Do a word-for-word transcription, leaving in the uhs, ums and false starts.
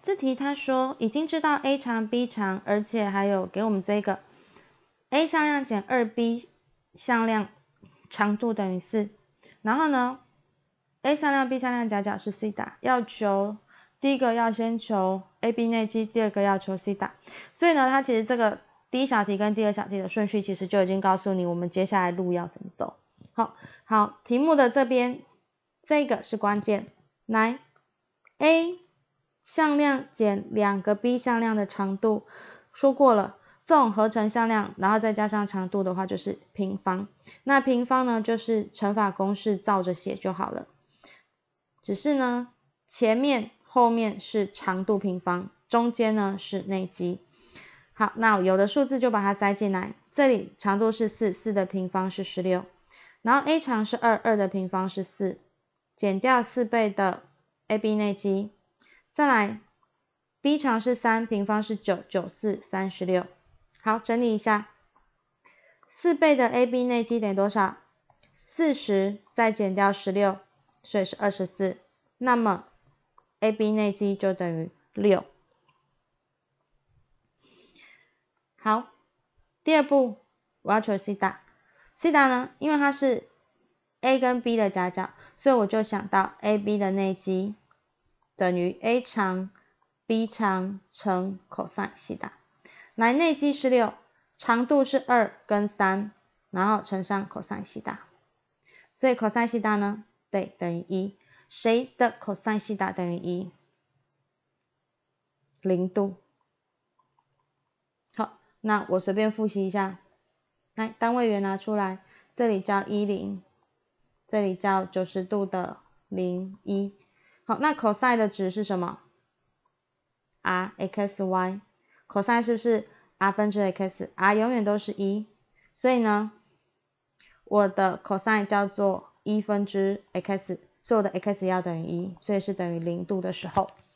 这题他说已经知道 a 长 b 长，而且还有给我们这个 a 向量减 二 b 向量长度等于四，然后呢 a 向量 b 向量夹角是 西塔，要求第一个要先求 A B 内积，第二个要求西塔，所以呢，它其实这个第一小题跟第二小题的顺序其实就已经告诉你我们接下来路要怎么走。好，好，题目的这边这个是关键，来 A 向量减两个 B 向量的长度，说过了，这种合成向量，然后再加上长度的话就是平方。那平方呢，就是乘法公式照着写就好了。只是呢，前面后面是长度平方，中间呢是内积。好，那有的数字就把它塞进来。这里长度是四，四的平方是十六，然后 a 长是二，二的平方是四，减掉四倍的 A B 内积。再来 b 长是三，平方是九，九四三十六。好，整理一下，四倍的 A B 内积等于多少？四十再减掉十六，所以是二十四。那么 A B 内积就等于六。好，第二步我要求西塔。西塔呢，因为它是 A 跟 B 的夹角，所以我就想到 A B 的内积等于 A 长 B 长乘 cos 西塔。来，内积是六，长度是二跟三，然后乘上 cos 西塔。所以 cos 西塔呢，对，等于一。谁的 cos 西塔等于一？零度。好，那我随便复习一下。来，单位元拿出来，这里叫一零，这里叫九十度的零一。好，那 cos 的值是什么 ？r x y。cos 是不是 r 分之 x？r 永远都是一，所以呢，我的 cos 叫做一分之 x， 所以我的 x 要等于一，所以是等于零度的时候。